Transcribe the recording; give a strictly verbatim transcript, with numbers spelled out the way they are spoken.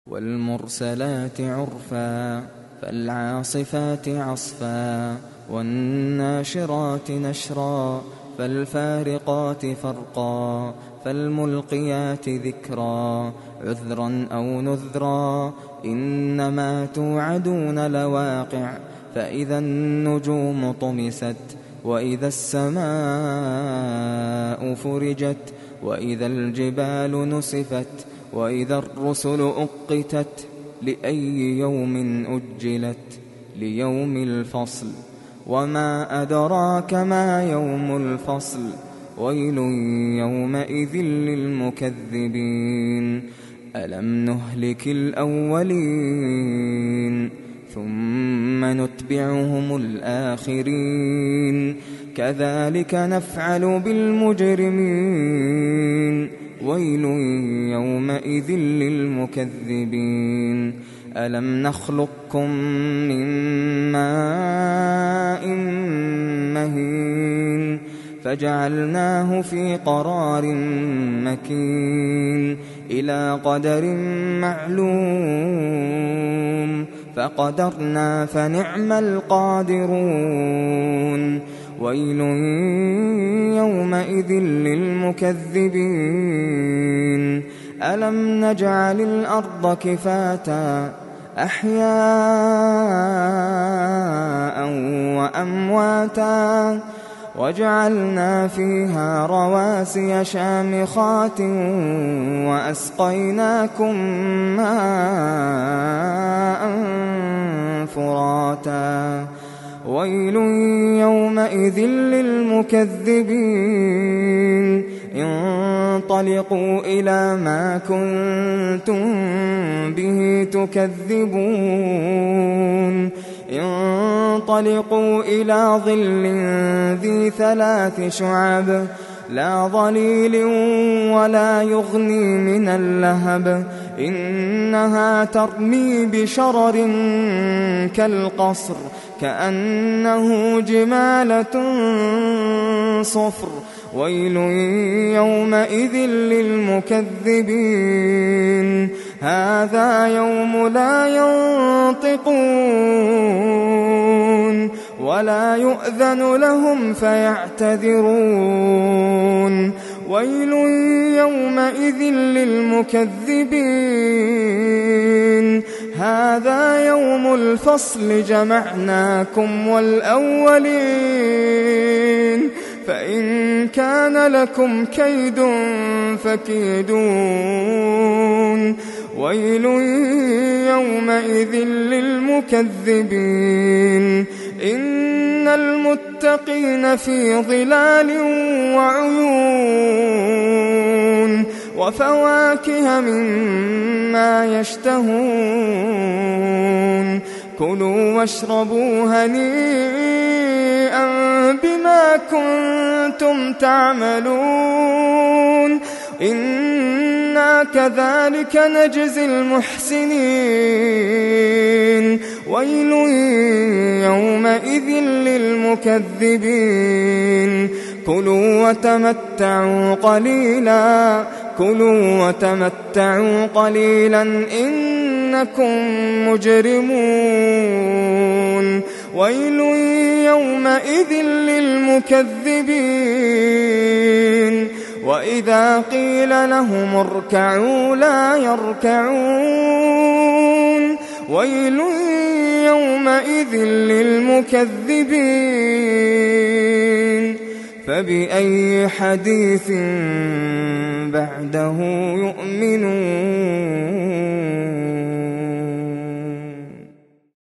والمرسلات عرفا فالعاصفات عصفا والناشرات نشرا فالفارقات فرقا فالملقيات ذكرا عذرا أو نذرا إنما توعدون لواقع فإذا النجوم طمست وإذا السماء فرجت وإذا الجبال نسفت وإذا الرسل أقتت لأي يوم أجلت ليوم الفصل وما أدراك ما يوم الفصل ويل يومئذ للمكذبين ألم نهلك الأولين ثم نتبعهم الآخرين كذلك نفعل بالمجرمين ويل يومئذ للمكذبين ألم نخلقكم من ماء مهين فجعلناه في قرار مكين إلى قدر معلوم فقدرنا فنعم القادرون ويل يومئذ للمكذبين ألم نجعل الأرض كفاتا أحياء وأمواتا وجعلنا فيها رواسي شامخات وأسقيناكم ماء فراتا ويل يومئذ للمكذبين انطلقوا إلى ما كنتم به تكذبون انطلقوا إلى ظل ذي ثلاث شعب لا ظليل ولا يغني من اللهب إنها ترمي بشرر كالقصر كأنه جمالة صفر ويل يومئذ للمكذبين هذا يوم لا ينطقون ولا يؤذن لهم فيعتذرون ويل يومئذ للمكذبين هذا يوم الفصل جمعناكم والأولين فإن كان لكم كيد فكيدون ويل يومئذ للمكذبين إن المتقين في ظلال وعيون وفواكه مما يشتهون كلوا واشربوا هنيئا بما كنتم تعملون إنا كذلك نجزي المحسنين ويل يومئذ للمكذبين كلوا وتمتعوا قليلا كلوا وتمتعوا قليلا إنكم مجرمون ويل يومئذ للمكذبين وإذا قيل لهم اركعوا لا يركعون ويل يومئذ للمكذبين فبأي حديث بعده يؤمنون